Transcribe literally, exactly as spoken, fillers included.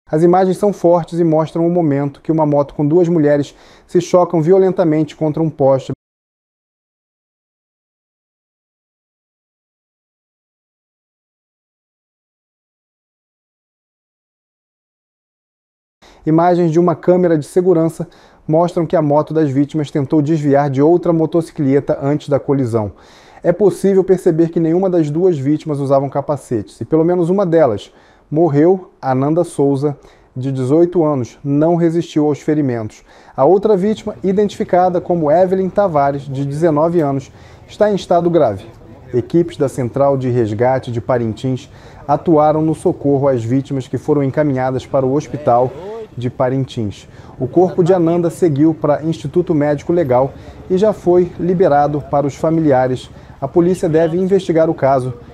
As imagens são fortes e mostram o momento que uma moto com duas mulheres se chocam violentamente contra um poste. Imagens de uma câmera de segurança mostram que a moto das vítimas tentou desviar de outra motocicleta antes da colisão. É possível perceber que nenhuma das duas vítimas usavam capacetes, e pelo menos uma delas morreu. Ananda Souza, de dezoito anos, não resistiu aos ferimentos. A outra vítima, identificada como Evelyn Tavares, de dezenove anos, está em estado grave. Equipes da Central de Resgate de Parintins atuaram no socorro às vítimas, que foram encaminhadas para o hospital de Parintins. O corpo de Ananda seguiu para Instituto Médico Legal e já foi liberado para os familiares. A polícia deve investigar o caso